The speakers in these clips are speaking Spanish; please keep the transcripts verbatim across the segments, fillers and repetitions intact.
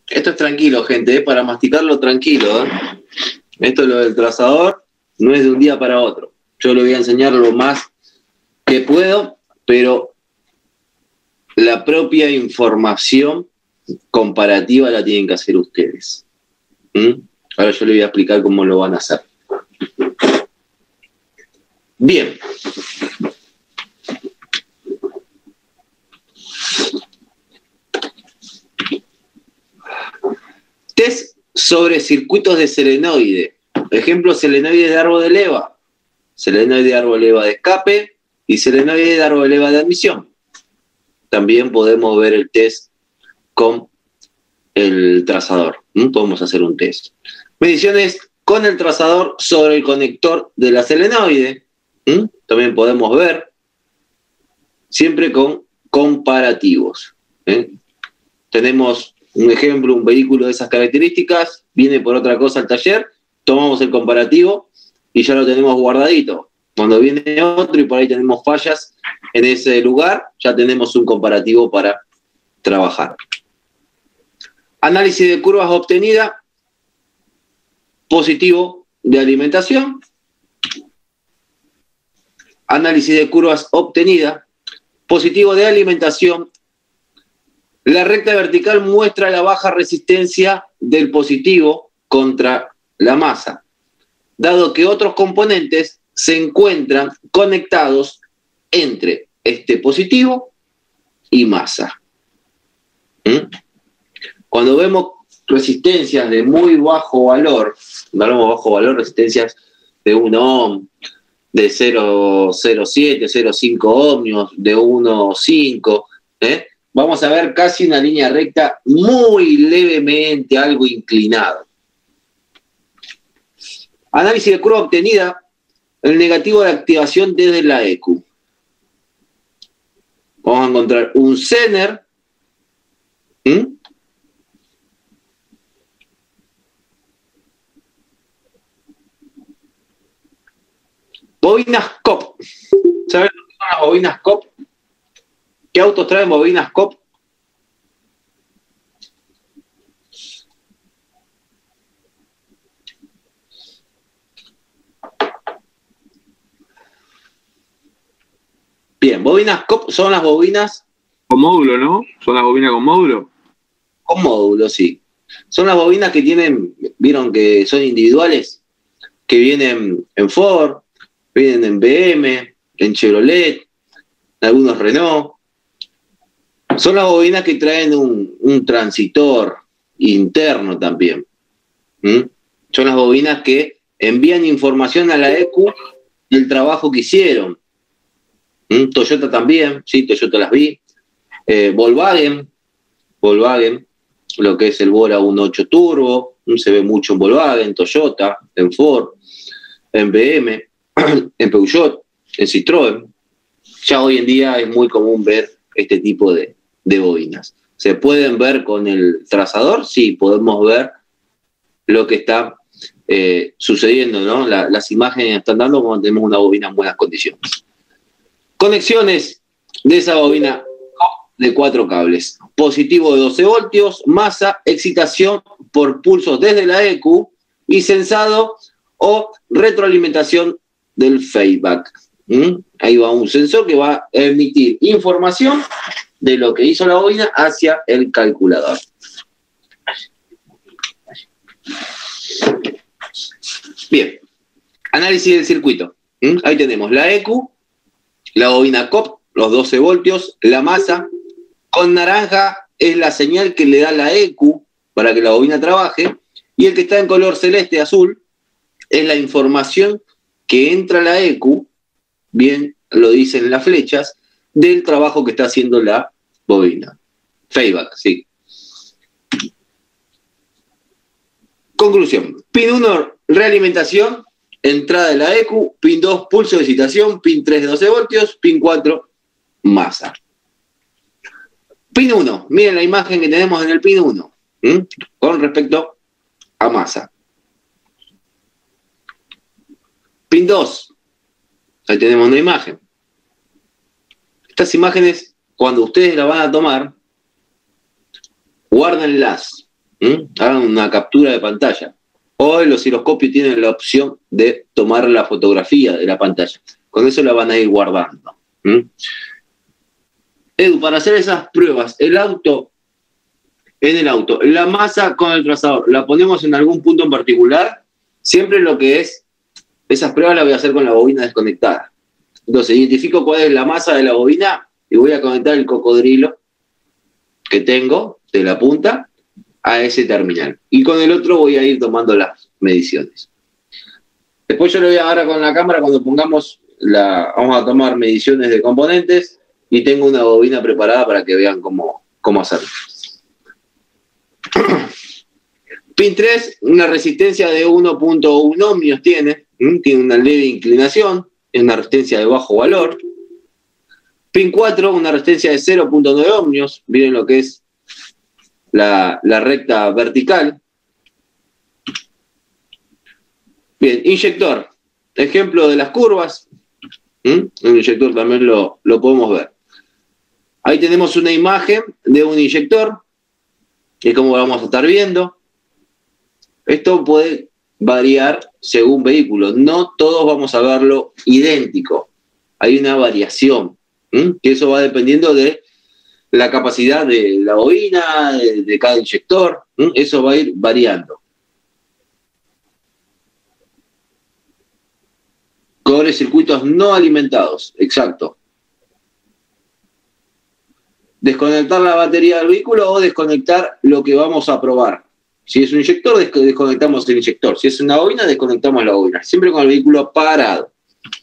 Esto es tranquilo, gente, ¿eh? Para masticarlo tranquilo. ¿eh? Esto es lo del trazador, no es de un día para otro. Yo le voy a enseñar lo más que puedo, pero la propia información comparativa la tienen que hacer ustedes. ¿Mm? Ahora yo les voy a explicar cómo lo van a hacer. Bien. Test sobre circuitos de selenoide. Ejemplo, selenoide de árbol de leva, selenoide de árbol de leva de escape y selenoide de árbol de leva de admisión. También podemos ver el test con el trazador. ¿Mm? Podemos hacer un test. Mediciones con el trazador sobre el conector de la selenoide. ¿Mm? También podemos ver, siempre con comparativos. ¿eh? Tenemos un ejemplo, un vehículo de esas características, viene por otra cosa al taller, tomamos el comparativo y ya lo tenemos guardadito. Cuando viene otro y por ahí tenemos fallas en ese lugar, ya tenemos un comparativo para trabajar. Análisis de curvas obtenida, positivo de alimentación. Análisis de curvas obtenida, positivo de alimentación. La recta vertical muestra la baja resistencia del positivo contra la masa, dado que otros componentes se encuentran conectados entre este positivo y masa. ¿Mm? Cuando vemos resistencias de muy bajo valor, no hablamos de bajo valor, resistencias de un ohm, de cero coma cero siete, cero coma cinco ohmios, de uno coma cinco, ¿eh? Vamos a ver casi una línea recta muy levemente, algo inclinado. Análisis de curva obtenida, el negativo de activación desde la E Q. Vamos a encontrar un Zener. ¿Mm? Bobinas C O P. ¿Saben lo que son las bobinas C O P? ¿Qué autos traen bobinas C O P? Bien, bobinas C O P son las bobinas... Con módulo, ¿no? Son las bobinas con módulo. Con módulo, sí. Son las bobinas que tienen, vieron que son individuales, que vienen en Ford, vienen en B M, en Chevrolet, en algunos Renault. Son las bobinas que traen un, un transitor interno también. ¿Mm? Son las bobinas que envían información a la E Q del trabajo que hicieron. ¿Mm? Toyota también, sí, Toyota las vi. Eh, Volkswagen, Volkswagen, lo que es el Bora uno punto ocho Turbo, se ve mucho en Volkswagen, Toyota, en Ford, en B M, en Peugeot, en Citroën. Ya hoy en día es muy común ver este tipo de, de bobinas. ¿Se pueden ver con el trazador? Sí, podemos ver lo que está eh, sucediendo, ¿no? La, las imágenes están dando cuando tenemos una bobina en buenas condiciones. Conexiones de esa bobina de cuatro cables. Positivo de doce voltios, masa, excitación por pulsos desde la E Q y sensado o retroalimentación del feedback. ¿Mm? Ahí va un sensor que va a emitir información de lo que hizo la bobina hacia el calculador. Bien, análisis del circuito. ¿Mm? Ahí tenemos la E Q, la bobina C O P, los doce voltios, la masa. Con naranja es la señal que le da la E Q para que la bobina trabaje, y el que está en color celeste azul es la información que entra a la E Q, bien lo dicen las flechas, del trabajo que está haciendo la bobina. Feedback, sí. Conclusión. Pin uno, realimentación, entrada de la E Q. Pin dos, pulso de excitación. Pin tres, doce voltios. Pin cuatro, masa. Pin uno, miren la imagen que tenemos en el pin uno, ¿m? con respecto a masa. Pin dos, ahí tenemos una imagen. Estas imágenes, cuando ustedes las van a tomar, guárdenlas, ¿Mm? Hagan una captura de pantalla. Hoy los osciloscopios tienen la opción de tomar la fotografía de la pantalla. Con eso la van a ir guardando. ¿Mm? Edu, para hacer esas pruebas, el auto, en el auto, la masa con el trazador, ¿la ponemos en algún punto en particular? Siempre lo que es, esas pruebas las voy a hacer con la bobina desconectada. Entonces, identifico cuál es la masa de la bobina y voy a conectar el cocodrilo que tengo de la punta a ese terminal. Y con el otro voy a ir tomando las mediciones. Después yo lo voy a ahora con la cámara, cuando pongamos la, vamos a tomar mediciones de componentes y tengo una bobina preparada para que vean cómo, cómo hacerlo. Pin tres, una resistencia de uno punto uno ohmios tiene, ¿m? Tiene una leve inclinación, es una resistencia de bajo valor. Pin cuatro, una resistencia de cero punto nueve ohmios, miren lo que es la, la recta vertical. Bien, inyector, ejemplo de las curvas. ¿Mm? El inyector también lo, lo podemos ver. Ahí tenemos una imagen de un inyector, que es como vamos a estar viendo. Esto puede variar según vehículo. No todos vamos a verlo idéntico. Hay una variación, ¿Mm? que eso va dependiendo de la capacidad de la bobina, de, de cada inyector. ¿Mm? Eso va a ir variando. Cobre circuitos no alimentados, exacto. Desconectar la batería del vehículo o desconectar lo que vamos a probar. Si es un inyector, desconectamos el inyector. Si es una bobina, desconectamos la bobina. Siempre con el vehículo parado.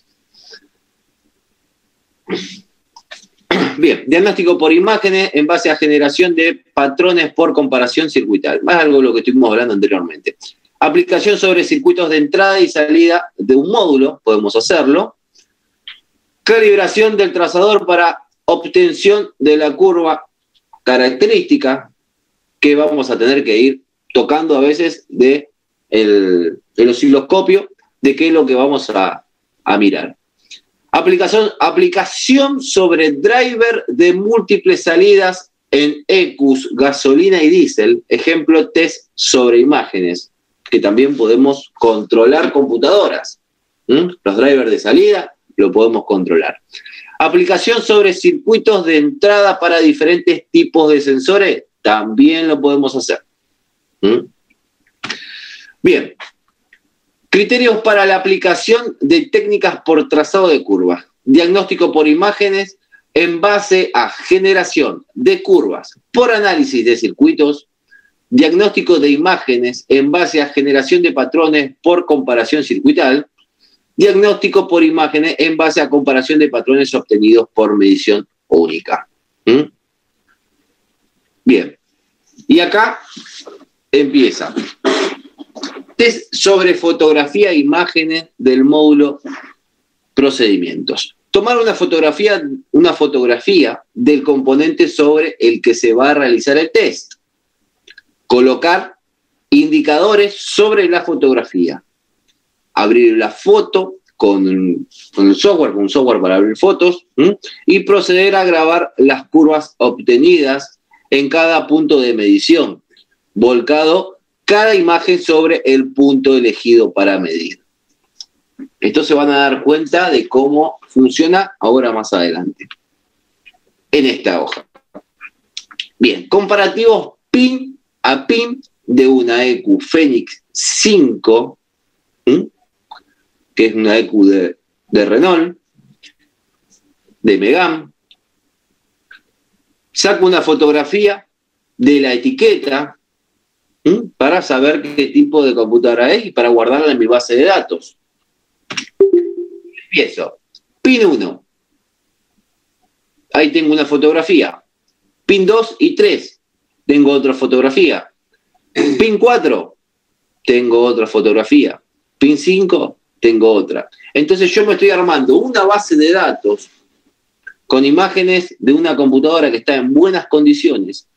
Bien, diagnóstico por imágenes en base a generación de patrones por comparación circuital. Más algo de lo que estuvimos hablando anteriormente. Aplicación sobre circuitos de entrada y salida de un módulo, podemos hacerlo. Calibración del trazador para obtención de la curva característica que vamos a tener que ir tocando a veces de el, el osciloscopio de qué es lo que vamos a, a mirar. Aplicación, aplicación sobre driver de múltiples salidas en E Q S, gasolina y diésel. Ejemplo, test sobre imágenes, que también podemos controlar computadoras. ¿Mm? Los drivers de salida lo podemos controlar. Aplicación sobre circuitos de entrada para diferentes tipos de sensores, también lo podemos hacer. ¿Mm? Bien. Criterios para la aplicación de técnicas por trazado de curvas. Diagnóstico por imágenes en base a generación de curvas por análisis de circuitos. Diagnóstico de imágenes en base a generación de patrones por comparación circuital. Diagnóstico por imágenes en base a comparación de patrones obtenidos por medición única. ¿Mm? Bien. Y acá empieza. Test sobre fotografía e imágenes del módulo procedimientos. Tomar una fotografía, una fotografía del componente sobre el que se va a realizar el test. Colocar indicadores sobre la fotografía. Abrir la foto con, con el software, con un software para abrir fotos, ¿m? Y proceder a grabar las curvas obtenidas en cada punto de medición, volcado cada imagen sobre el punto elegido para medir. Esto se van a dar cuenta de cómo funciona ahora más adelante, en esta hoja. Bien, comparativos pin a pin de una E Q Fenix cinco, ¿m? que es una E Q de, de Renault, de Megane. Saco una fotografía de la etiqueta, ¿m? para saber qué tipo de computadora es y para guardarla en mi base de datos. Empiezo. Pin uno. Ahí tengo una fotografía. Pin dos y tres. Tengo otra fotografía. Pin cuatro. Tengo otra fotografía. Pin cinco. Tengo otra. Entonces yo me estoy armando una base de datos con imágenes de una computadora que está en buenas condiciones.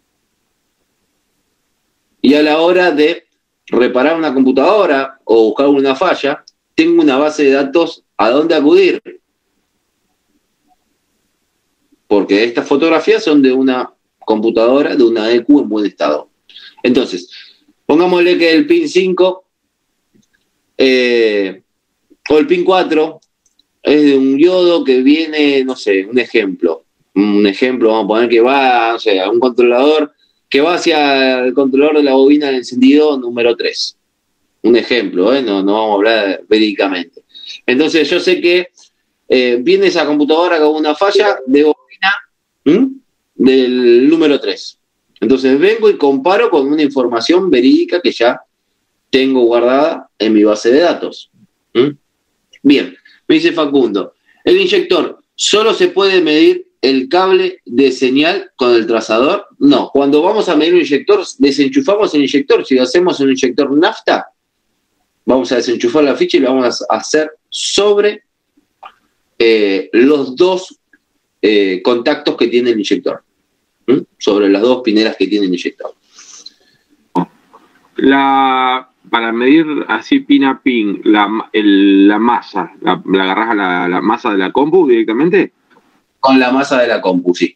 Y a la hora de reparar una computadora o buscar una falla, tengo una base de datos a dónde acudir. Porque estas fotografías son de una computadora, de una E Q en buen estado. Entonces, pongámosle que el pin cinco eh, o el pin cuatro es de un diodo que viene, no sé, un ejemplo. Un ejemplo, vamos a poner que va, no sé, a un controlador que va hacia el controlador de la bobina de encendido número tres. Un ejemplo, ¿eh? no, no vamos a hablar verídicamente. Entonces yo sé que eh, viene esa computadora con una falla de bobina ¿m? del número tres. Entonces vengo y comparo con una información verídica que ya tengo guardada en mi base de datos. ¿m? Bien, me dice Facundo, el inyector, ¿solo se puede medir el cable de señal con el trazador? No, cuando vamos a medir un inyector, desenchufamos el inyector. Si hacemos un inyector nafta, vamos a desenchufar la ficha y lo vamos a hacer sobre eh, los dos eh, contactos que tiene el inyector. ¿Mm? Sobre las dos pineras que tiene el inyector. La, para medir así pin a pin, la, el, la masa, la, la agarras a la, la masa de la compu directamente. Con la masa de la compu, sí.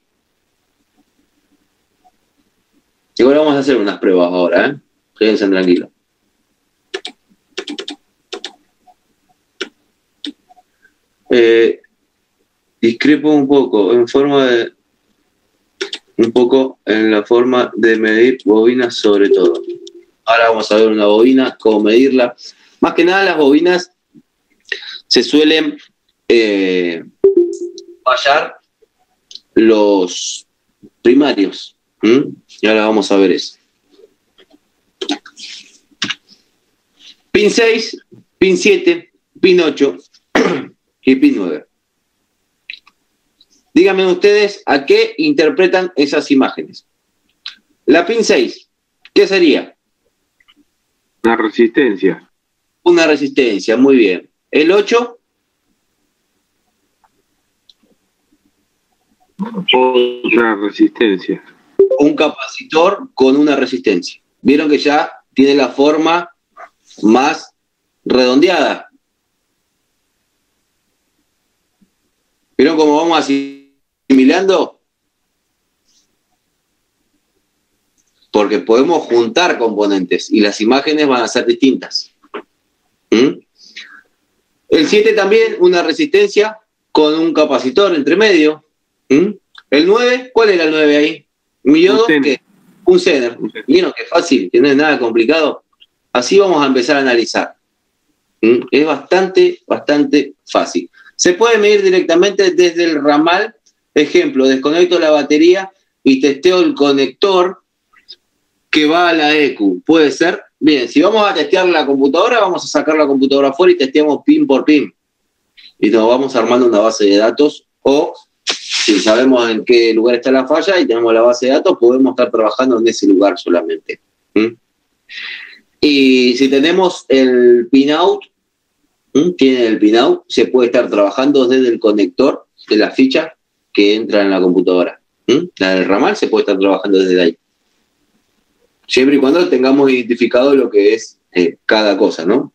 Y ahora vamos a hacer unas pruebas ahora, ¿eh? Quédense tranquilos. Eh, discrepo un poco en forma de un poco en la forma de medir bobinas sobre todo. Ahora vamos a ver una bobina, cómo medirla. Más que nada las bobinas se suelen eh, fallar los primarios. ¿Mm? Y ahora vamos a ver eso. Pin seis, pin siete, pin ocho y pin nueve. Díganme ustedes a qué interpretan esas imágenes. La pin seis, ¿qué sería? Una resistencia. Una resistencia, muy bien. El ocho. Otra resistencia. Un capacitor con una resistencia. Vieron que ya tiene la forma más redondeada. ¿Vieron cómo vamos asimilando? Porque podemos juntar componentes y las imágenes van a ser distintas. ¿Mm? El siete también, una resistencia con un capacitor entre medio. ¿Mm? El nueve, ¿cuál era el nueve ahí? Un diodo, ¿qué? Un Zener. ¿Vieron qué fácil? Que no es nada complicado. Así vamos a empezar a analizar. ¿Mm? Es bastante, bastante fácil. Se puede medir directamente desde el ramal. Ejemplo, desconecto la batería y testeo el conector que va a la E Q. ¿Puede ser? Bien, si vamos a testear la computadora, vamos a sacar la computadora afuera y testeamos pin por pin. Y nos vamos armando una base de datos, o si sabemos en qué lugar está la falla y tenemos la base de datos, podemos estar trabajando en ese lugar solamente. ¿Mm? Y si tenemos el pinout, ¿Mm? tiene el pinout, se puede estar trabajando desde el conector de la ficha que entra en la computadora. ¿Mm? La del ramal se puede estar trabajando desde ahí. Siempre y cuando tengamos identificado lo que es eh, cada cosa, ¿no?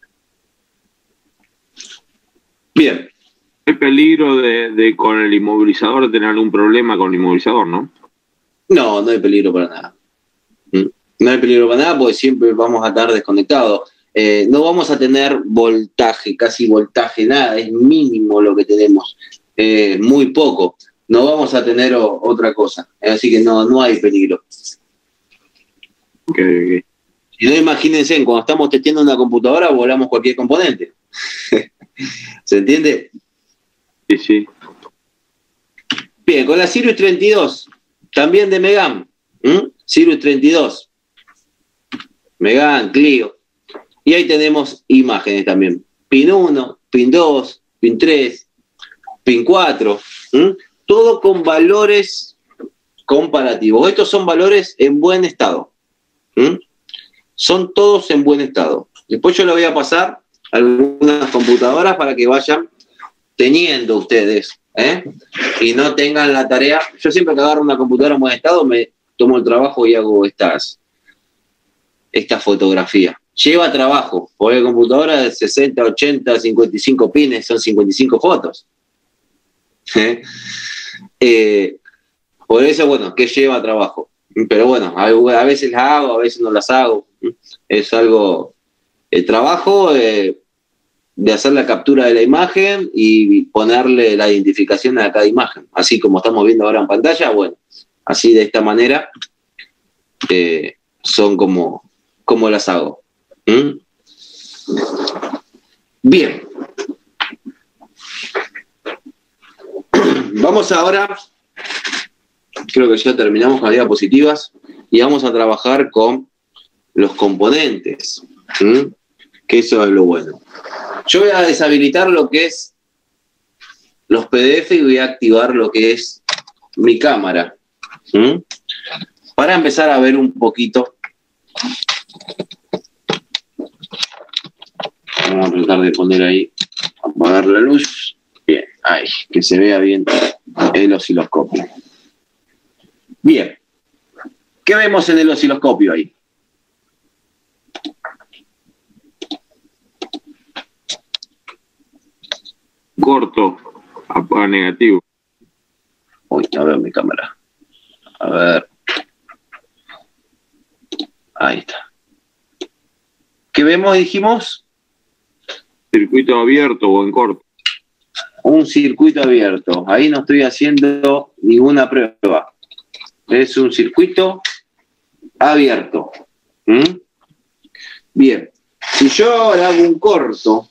Bien. ¿Hay peligro de, de con el inmovilizador, de tener algún problema con el inmovilizador, no? No, no hay peligro para nada. ¿Mm? No hay peligro para nada porque siempre vamos a estar desconectados. Eh, no vamos a tener voltaje, casi voltaje, nada, es mínimo lo que tenemos, eh, muy poco. No vamos a tener o, otra cosa, así que no, no hay peligro. Okay, okay. Si no, imagínense, cuando estamos testeando una computadora, volamos cualquier componente. ¿Se entiende? Sí, sí. Bien, con la Sirius treinta y dos, también de Megane. ¿Mm? Sirius treinta y dos. Megane, Clio. Y ahí tenemos imágenes también. Pin uno, pin dos, pin tres, pin cuatro. ¿Mm? Todo con valores comparativos. Estos son valores en buen estado. ¿Mm? Son todos en buen estado. Después yo le voy a pasar a algunas computadoras para que vayan teniendo ustedes, ¿eh? Y no tengan la tarea. Yo siempre que agarro una computadora en buen estado me tomo el trabajo y hago estas esta fotografía. Lleva trabajo, porque la computadora de sesenta, ochenta, cincuenta y cinco pines son cincuenta y cinco fotos. ¿Eh? Eh, por eso, bueno, ¿qué lleva trabajo? pero bueno, a, a veces las hago, a veces no las hago. Es algo, el trabajo eh, de hacer la captura de la imagen y ponerle la identificación a cada imagen, así como estamos viendo ahora en pantalla. Bueno, así de esta manera eh, son como, como las hago. ¿Mm? Bien. Vamos ahora, creo que ya terminamos con las diapositivas y vamos a trabajar con los componentes. ¿Mm? Que eso es lo bueno. Yo voy a deshabilitar lo que es los P D F y voy a activar lo que es mi cámara. ¿Mm? Para empezar a ver un poquito. Vamos a tratar de poner ahí, apagar la luz. Bien, ahí, que se vea bien el osciloscopio. Bien. ¿Qué vemos en el osciloscopio ahí? Corto, a negativo. Uy, a ver mi cámara. A ver. Ahí está. ¿Qué vemos, dijimos? Circuito abierto o en corto. Un circuito abierto. Ahí no estoy haciendo ninguna prueba. Es un circuito abierto. ¿Mm? Bien. Si yo ahora hago un corto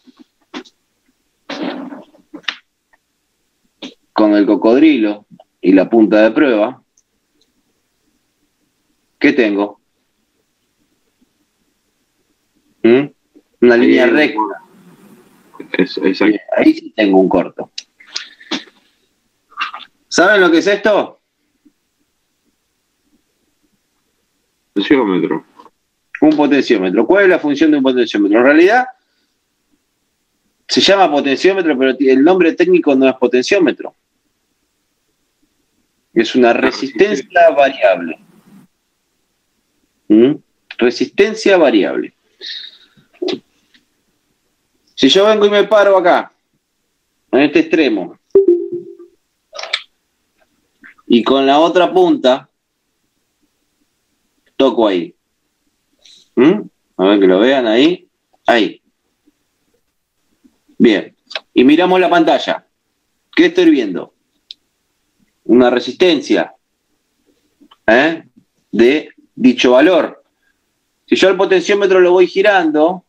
con el cocodrilo y la punta de prueba, ¿qué tengo? ¿Mm? Una Ahí línea hay un- recta. Es, exacto. Bien, ahí sí tengo un corto. ¿Saben lo que es esto? Potenciómetro. Un potenciómetro. ¿Cuál es la función de un potenciómetro? En realidad se llama potenciómetro, pero el nombre técnico no es potenciómetro. Es una resistencia variable. ¿Mm? Resistencia variable. Si yo vengo y me paro acá, en este extremo, y con la otra punta toco ahí. ¿Mm? A ver que lo vean ahí. Ahí. Bien. Y miramos la pantalla. ¿Qué estoy viendo? Una resistencia, ¿eh? De dicho valor. Si yo el potenciómetro lo voy girando,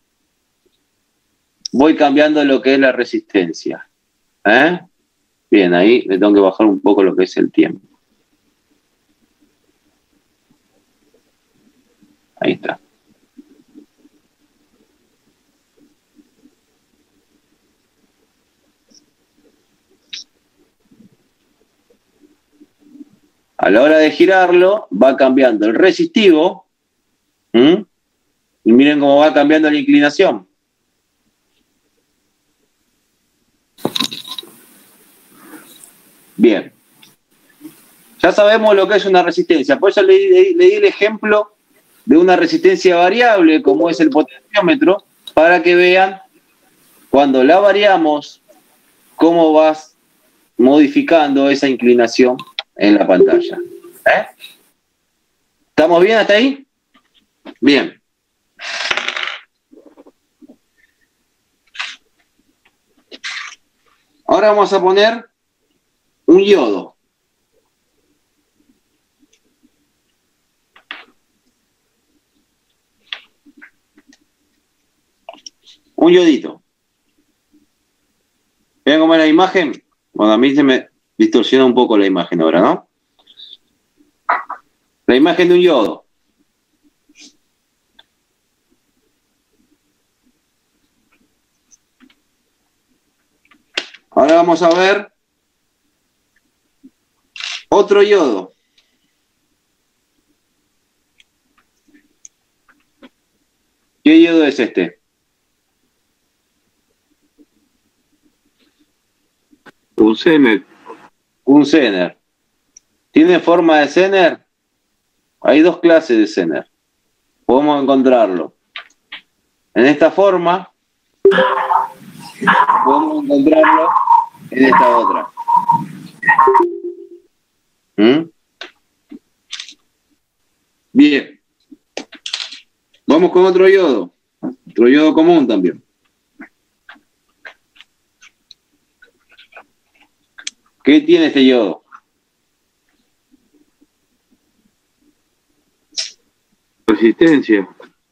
voy cambiando lo que es la resistencia. ¿Eh? Bien, ahí le tengo que bajar un poco lo que es el tiempo. Ahí está. A la hora de girarlo, va cambiando el resistivo. ¿Mm? Y miren cómo va cambiando la inclinación. Bien. Ya sabemos lo que es una resistencia. Por eso le, le, le di el ejemplo de una resistencia variable, como es el potenciómetro, para que vean cuando la variamos, cómo vas modificando esa inclinación en la pantalla. ¿Eh? ¿Estamos bien hasta ahí? Bien. Ahora vamos a poner un yodo. Un yodito. ¿Ven cómo es la imagen? Bueno, a mí se me distorsiona un poco la imagen ahora, ¿no? La imagen de un yodo. Ahora vamos a ver otro yodo. ¿Qué yodo es este? Un Zener. Un Zener. ¿Tiene forma de Zener? Hay dos clases de Zener. Podemos encontrarlo en esta forma. Podemos encontrarlo en esta otra. ¿Mm? Bien. Vamos con otro yodo. Otro yodo común también. ¿Qué tiene este yodo? Resistencia.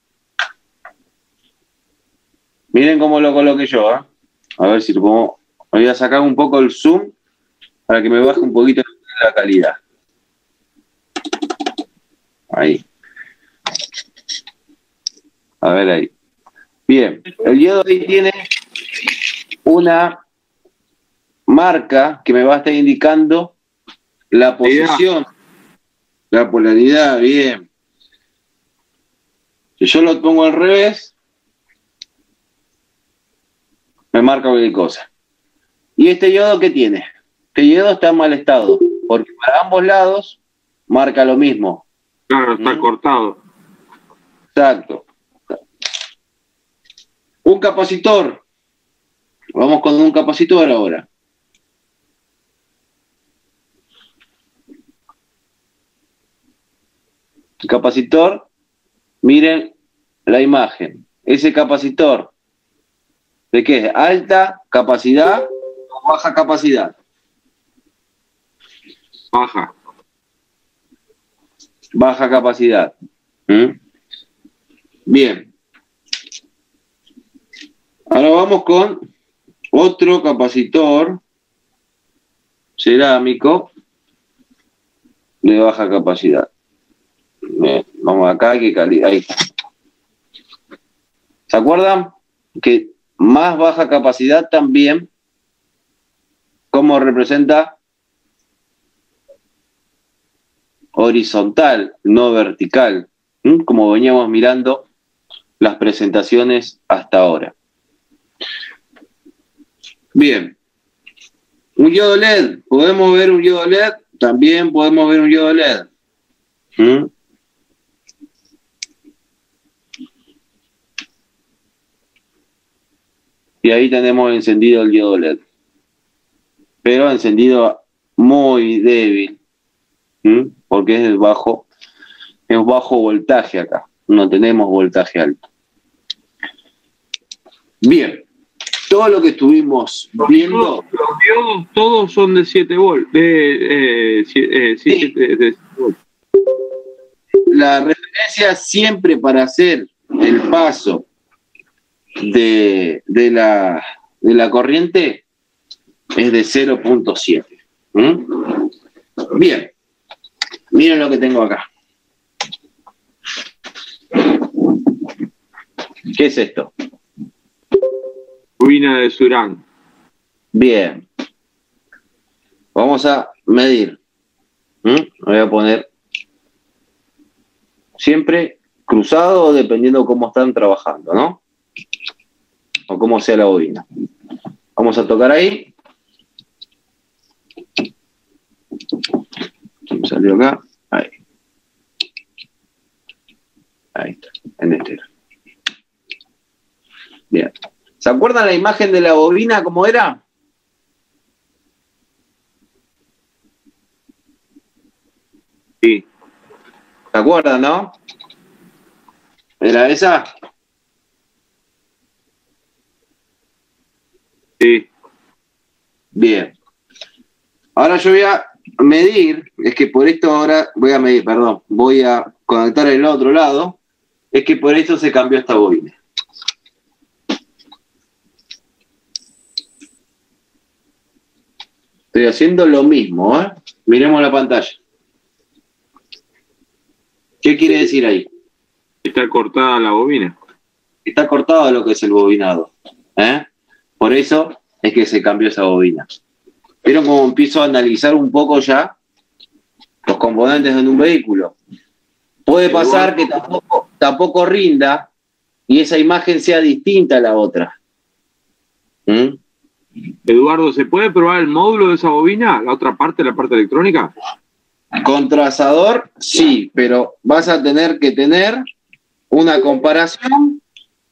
Miren cómo lo coloqué yo, ¿eh? A ver si lo pongo. Voy a sacar un poco el zoom para que me baje un poquito la calidad. Ahí. A ver ahí. Bien, el yodo ahí tiene una marca que me va a estar indicando la posición, la polaridad, bien. Si yo lo pongo al revés, me marca cualquier cosa. ¿Y este yodo qué tiene? Este yodo está en mal estado, porque para ambos lados marca lo mismo. Claro, está ¿Mm? cortado. Exacto. Un capacitor. Vamos con un capacitor ahora. El capacitor, miren la imagen. Ese capacitor, ¿de qué es? ¿Alta capacidad o baja capacidad? Baja. Baja capacidad. ¿Mm? Bien. Ahora vamos con otro capacitor cerámico de baja capacidad. Bien, vamos acá, que calidad. Ahí está. ¿Se acuerdan? Que más baja capacidad también, ¿cómo representa? Horizontal, no vertical. ¿Mm? Como veníamos mirando las presentaciones hasta ahora. Bien. Un yodo L E D. ¿Podemos ver un yodo L E D? También podemos ver un yodo L E D. ¿Mm? Y ahí tenemos encendido el yodo L E D. Pero encendido muy débil. ¿Mm? Porque es bajo, es bajo voltaje acá. No tenemos voltaje alto. Bien. Todo lo que estuvimos viendo. Los diodos todos son de siete volts. De, eh, eh, sí, sí. de, de siete volts. La referencia siempre para hacer el paso de, de, la, de la corriente es de cero punto siete. ¿Mm? Bien. Miren lo que tengo acá. ¿Qué es esto? Bobina de Surán. Bien. Vamos a medir. ¿Mm? Voy a poner siempre cruzado o dependiendo cómo están trabajando, ¿no? O cómo sea la bobina. Vamos a tocar ahí. Me salió acá. Ahí. Ahí está. En este. Bien. ¿Se acuerdan la imagen de la bobina cómo era? Sí. ¿Se acuerdan, no? ¿Era esa? Sí. Bien. Ahora yo voy a medir, es que por esto ahora voy a medir, perdón, voy a conectar el otro lado, es que por esto se cambió esta bobina. Estoy haciendo lo mismo, ¿eh? Miremos la pantalla. ¿Qué quiere decir ahí? Está cortada la bobina. Está cortado lo que es el bobinado. ¿Eh? Por eso es que se cambió esa bobina. Pero como empiezo a analizar un poco ya los componentes de un vehículo, puede pasar que tampoco, tampoco rinda y esa imagen sea distinta a la otra. ¿Mm? Eduardo, ¿se puede probar el módulo de esa bobina? ¿La otra parte, la parte electrónica? Con trazador, sí, pero vas a tener que tener una comparación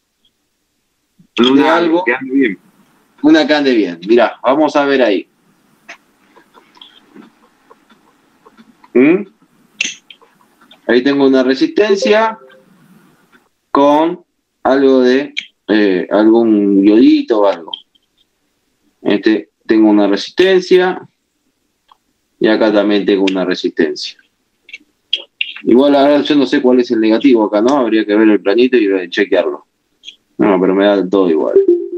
una, de algo, que ande bien. Una que ande bien. Mirá, vamos a ver ahí. ¿Mm? Ahí tengo una resistencia con algo de eh, algún iodito o algo. Este, tengo una resistencia y acá también tengo una resistencia. Igual ahora yo no sé cuál es el negativo acá, ¿no? Habría que ver el planito y chequearlo. No, pero me da todo igual.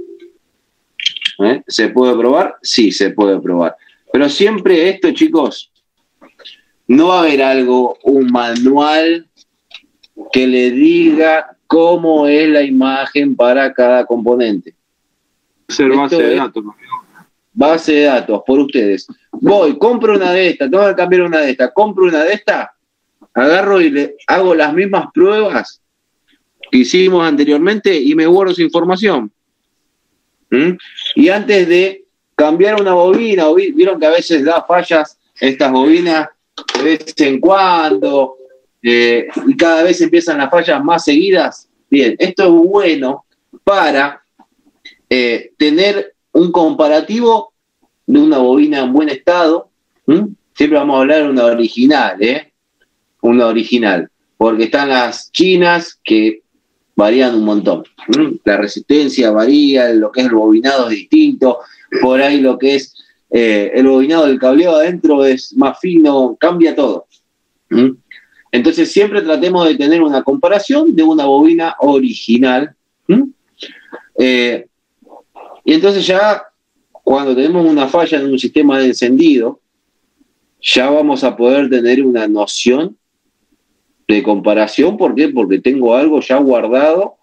¿Eh? ¿Se puede probar? Sí, se puede probar. Pero siempre esto, chicos, no va a haber algo, un manual que le diga cómo es la imagen para cada componente. Ser base de datos. Base de datos, por ustedes. Voy, compro una de estas, tengo que cambiar una de estas, compro una de estas, agarro y le hago las mismas pruebas que hicimos anteriormente y me guardo su información. ¿Mm? Y antes de cambiar una bobina, vieron que a veces da fallas estas bobinas de vez en cuando, eh, y cada vez empiezan las fallas más seguidas. Bien, esto es bueno para eh, tener un comparativo de una bobina en buen estado. ¿Mm? Siempre vamos a hablar de una original, ¿eh? Una original, porque están las chinas que varían un montón. ¿Mm? La resistencia varía, lo que es el bobinado es distinto, por ahí lo que es eh, el bobinado del cableado adentro es más fino, cambia todo. ¿Mm? Entonces siempre tratemos de tener una comparación de una bobina original. ¿Mm? Eh, y entonces ya cuando tenemos una falla en un sistema de encendido, ya vamos a poder tener una noción de comparación. ¿Por qué? Porque tengo algo ya guardado,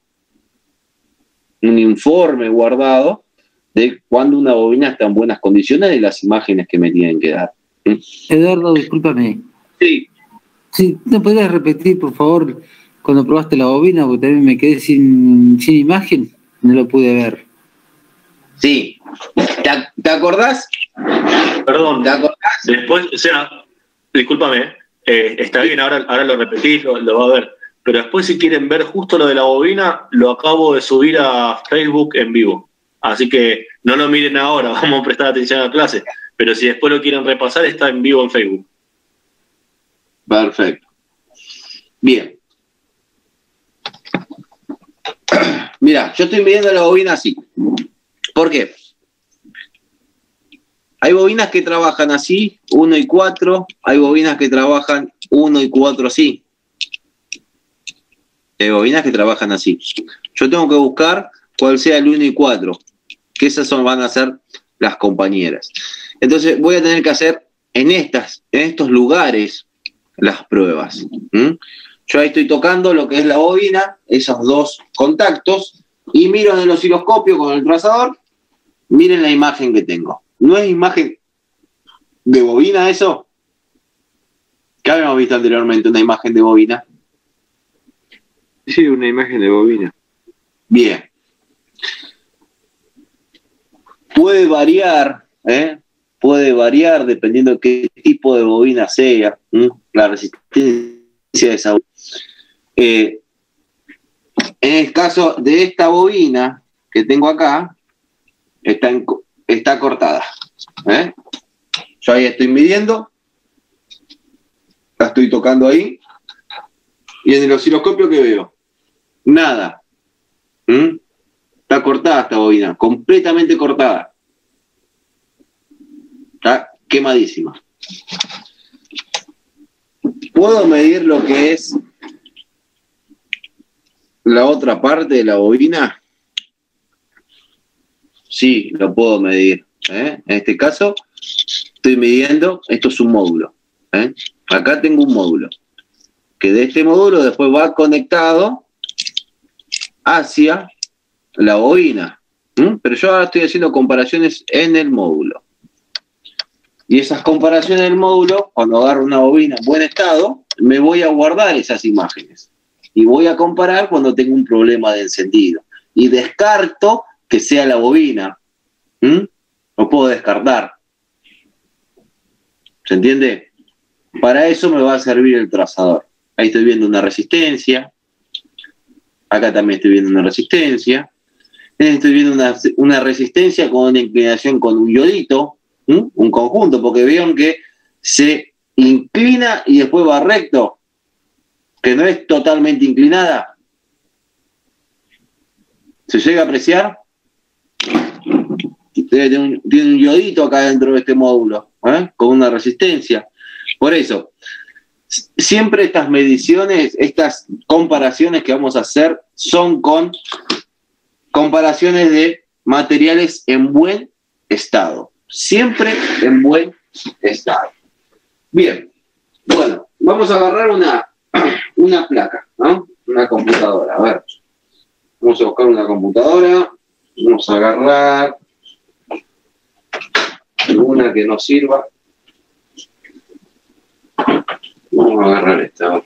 un informe guardado de cuando una bobina está en buenas condiciones y las imágenes que me tienen que dar. ¿Mm? Eduardo, discúlpame. Sí. Sí, ¿no podrías repetir, por favor, cuando probaste la bobina? Porque también me quedé sin, sin imagen, no lo pude ver. Sí. ¿Te, te acordás? Perdón. ¿Te acordás? Después, o sea, discúlpame, eh, está bien, ahora, ahora lo repetís, lo, lo va a ver. Pero después, si quieren ver justo lo de la bobina, lo acabo de subir a Facebook en vivo. Así que no lo miren ahora, vamos a prestar atención a la clase. Pero si después lo quieren repasar, está en vivo en Facebook. Perfecto. Bien. Mira, yo estoy midiendo la bobina así. ¿Por qué? Hay bobinas que trabajan así, uno y cuatro. Hay bobinas que trabajan uno y cuatro así. Hay bobinas que trabajan así. Yo tengo que buscar cuál sea el uno y cuatro, que esas son, van a ser las compañeras. Entonces voy a tener que hacer en, estas, en estos lugares las pruebas. ¿Mm? Yo ahí estoy tocando lo que es la bobina, esos dos contactos, y miro en el osciloscopio con el trazador. Miren la imagen que tengo. ¿No es imagen de bobina eso? ¿Qué habíamos visto anteriormente? Una imagen de bobina. Sí, una imagen de bobina. Bien. Puede variar, ¿eh? Puede variar dependiendo de qué tipo de bobina sea, ¿eh? La resistencia de esa bobina. Eh, en el caso de esta bobina que tengo acá, está, en, está cortada. ¿Eh? Yo ahí estoy midiendo, la estoy tocando ahí, y en el osciloscopio ¿qué veo? Nada. ¿Mm? Está cortada esta bobina, completamente cortada. Está quemadísima. ¿Puedo medir lo que es la otra parte de la bobina? Sí, lo puedo medir. ¿eh? En este caso, estoy midiendo, esto es un módulo. ¿eh? Acá tengo un módulo, que de este módulo después va conectado hacia la bobina. ¿Mm? Pero yo ahora estoy haciendo comparaciones en el módulo. Y esas comparaciones del módulo, cuando agarro una bobina en buen estado, me voy a guardar esas imágenes. Y voy a comparar cuando tengo un problema de encendido. Y descarto que sea la bobina. ¿Mm? Lo puedo descartar. ¿Se entiende? Para eso me va a servir el trazador. Ahí estoy viendo una resistencia. Acá también estoy viendo una resistencia. Estoy viendo una, una resistencia con una inclinación con un iodito. ¿Mm? Un conjunto, porque vieron que se inclina y después va recto. que no es totalmente inclinada. ¿Se llega a apreciar? Tiene un, tiene un iodito acá dentro de este módulo, ¿eh? Con una resistencia. Por eso, siempre estas mediciones, estas comparaciones que vamos a hacer son con comparaciones de materiales en buen estado. Siempre en buen estado. Bien, bueno, vamos a agarrar una, una placa, ¿no? Una computadora, a ver. Vamos a buscar una computadora, vamos a agarrar una que nos sirva. Vamos a agarrar esta, a ver.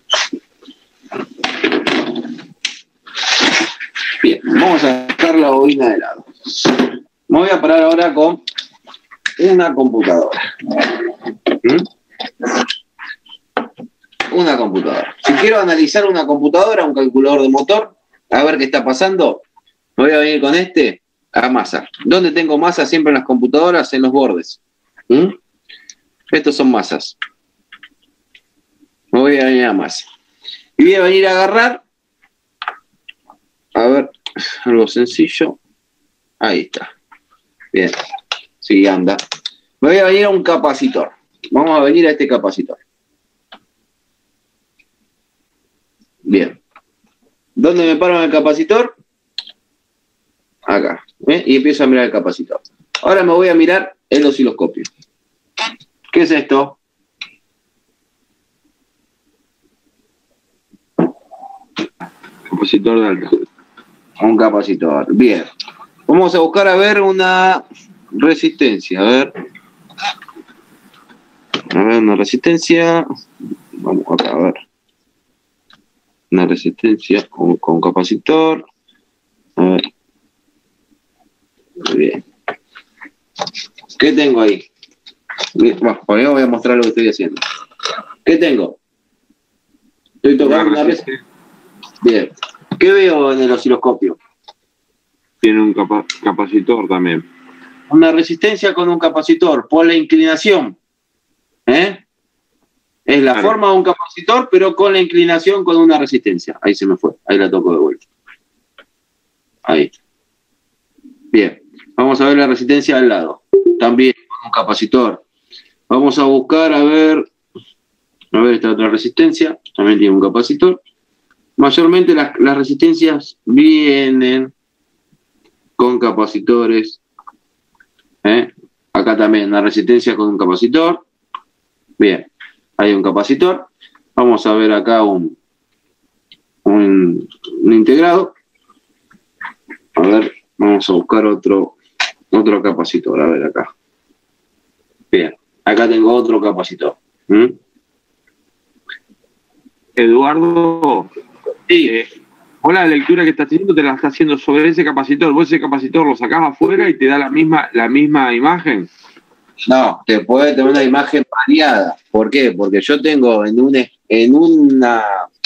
Bien, vamos a sacar la bobina de lado. Me voy a parar ahora con una computadora. ¿Mm? Una computadora. Si quiero analizar una computadora, un calculador de motor, a ver qué está pasando, me voy a venir con este a masa. ¿Dónde tengo masa siempre en las computadoras? En los bordes. ¿Mm? Estos son masas. Me voy a venir a masa. Y voy a venir a agarrar, a ver, algo sencillo. Ahí está. Bien. Sí, anda. Me voy a venir a un capacitor. Vamos a venir a este capacitor. Bien. ¿Dónde me paro en el capacitor? Acá. ¿eh? Y empiezo a mirar el capacitor. Ahora me voy a mirar el osciloscopio. ¿Qué es esto? Capacitor de alta. Un capacitor. Bien. Vamos a buscar a ver una resistencia. A ver. A ver, una resistencia. Vamos acá, a ver. Una resistencia con, con capacitor. A ver. Muy bien. ¿Qué tengo ahí? Bueno, primero voy a mostrar lo que estoy haciendo. ¿Qué tengo? Estoy tocando una resistencia. Bien. ¿Qué veo en el osciloscopio? Tiene un capa capacitor también. Una resistencia con un capacitor por la inclinación. ¿Eh? Es la claro. forma de un capacitor, pero con la inclinación con una resistencia. Ahí se me fue. Ahí la toco de vuelta. Ahí. Bien. Vamos a ver la resistencia al lado. También con un capacitor. Vamos a buscar, a ver... A ver esta otra resistencia. También tiene un capacitor. Mayormente las, las resistencias vienen con capacitores. ¿Eh? Acá también una resistencia con un capacitor. Bien, hay un capacitor. Vamos a ver acá un, un, un integrado. A ver, vamos a buscar otro, otro capacitor. A ver acá. Bien, acá tengo otro capacitor. ¿Mm? Eduardo, sí. eh, vos la lectura que estás haciendo te la estás haciendo sobre ese capacitor. Vos ese capacitor lo sacás afuera y te da la misma, la misma imagen. No, te puede tener una imagen variada. ¿Por qué? Porque yo tengo en, un, en una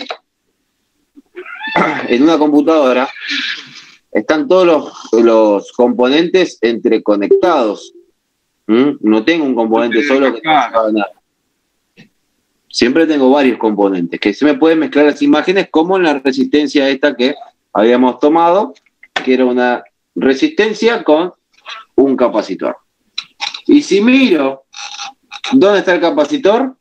en una computadora están todos los, los componentes entreconectados. ¿Mm? No tengo un componente solo que no nada. Siempre tengo varios componentes que se me pueden mezclar las imágenes, como en la resistencia esta que habíamos tomado, que era una resistencia con un capacitor. Y si miro, ¿dónde está el capacitor?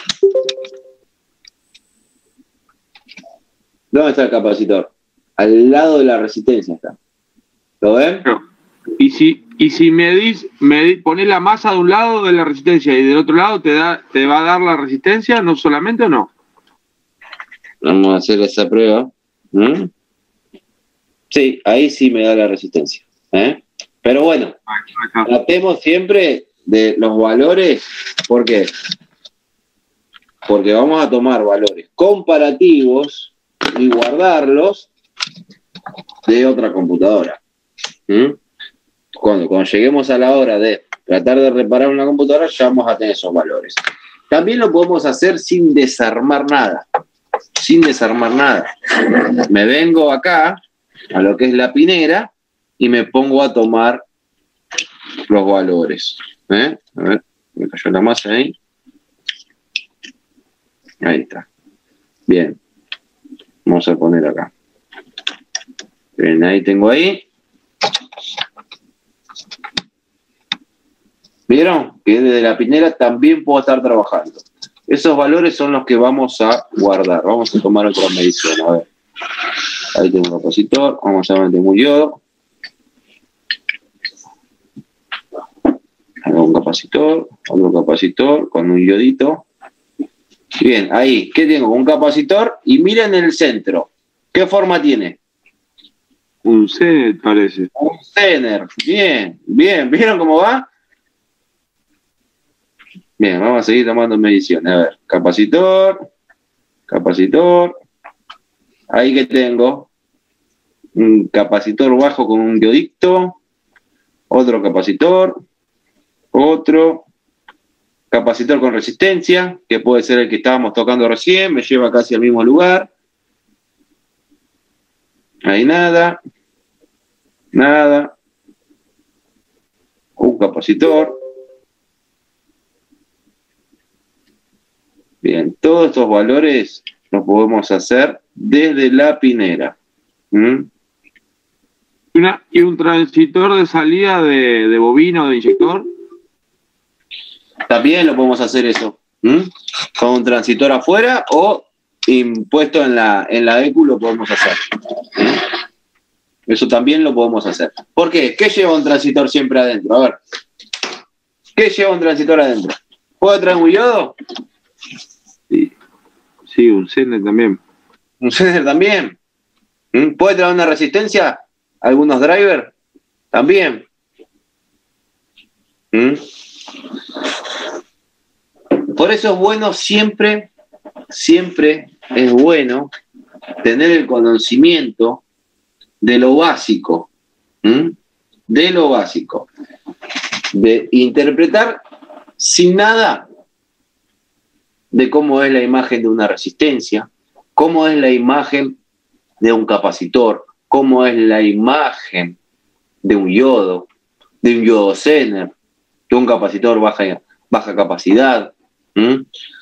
¿Dónde está el capacitor? Al lado de la resistencia está. ¿Lo ven? Y si, y si medís, medís, ponés la masa de un lado de la resistencia y del otro lado te da, te va a dar la resistencia, ¿no solamente o no? Vamos a hacer esa prueba. ¿Mm? Sí, ahí sí me da la resistencia. ¿Eh? Pero bueno, tratemos siempre de los valores. ¿Por qué? Porque vamos a tomar valores comparativos y guardarlos de otra computadora. ¿Mm? Cuando, cuando lleguemos a la hora de tratar de reparar una computadora, ya vamos a tener esos valores. También lo podemos hacer sin desarmar nada. Sin desarmar nada. Me vengo acá, a lo que es la pinera, y me pongo a tomar los valores. ¿Eh? A ver, me cayó la masa ahí. Ahí está. Bien. Vamos a poner acá. Bien, ahí tengo ahí. ¿Vieron? Que desde la pinera también puedo estar trabajando. Esos valores son los que vamos a guardar. Vamos a tomar otra medición. A ver. Ahí tengo un capacitor. Vamos a meter un yodo. Hago un capacitor. Otro capacitor con un yodito. Bien, ahí. ¿Qué tengo? Un capacitor. Y miren el centro. ¿Qué forma tiene? Un Zener, parece. Un Zener. Bien, bien. ¿Vieron cómo va? Bien, vamos a seguir tomando mediciones. A ver, capacitor, capacitor. Ahí que tengo un capacitor bajo con un diodicto, otro capacitor, otro capacitor con resistencia, que puede ser el que estábamos tocando recién, me lleva casi al mismo lugar. Ahí nada, nada. Un capacitor. Bien, todos estos valores los podemos hacer desde la pinera. ¿Mm? Una, ¿Y un transitor de salida de, de bobina o de inyector? También lo podemos hacer eso. ¿Mm? Con un transitor afuera o impuesto en la, en la E Q lo podemos hacer. ¿Mm? Eso también lo podemos hacer. ¿Por qué? ¿Qué lleva un transitor siempre adentro? A ver. ¿Qué lleva un transitor adentro? ¿Puedo traer un yodo? Sí, sí, un Zener también. Un Zener también. ¿Mm? ¿Puede traer una resistencia? ¿Algunos drivers? También. ¿Mm? Por eso es bueno siempre, siempre es bueno tener el conocimiento de lo básico. ¿Mm? De lo básico. De interpretar sin nada de cómo es la imagen de una resistencia, cómo es la imagen de un capacitor, cómo es la imagen de un yodo, de un yodo Zener, de un capacitor baja, baja capacidad. ¿Mm?